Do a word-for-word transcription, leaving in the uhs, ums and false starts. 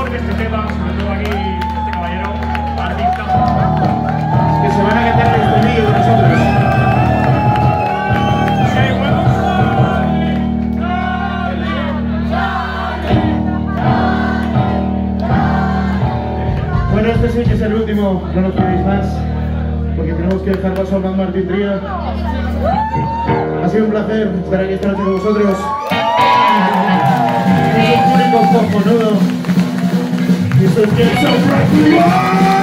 mejor de este tema, sobre todo aquí este caballero, artista. Que se van a cantar el estribillo de nosotros. ¿Sí hay huevos? Bueno, este sí que es el último, no nos queréis más, porque tenemos que dejar paso a Juan Martín Trío. Ha sido un placer estar aquí esta noche con vosotros. Es un público cojonudo. Y esto es que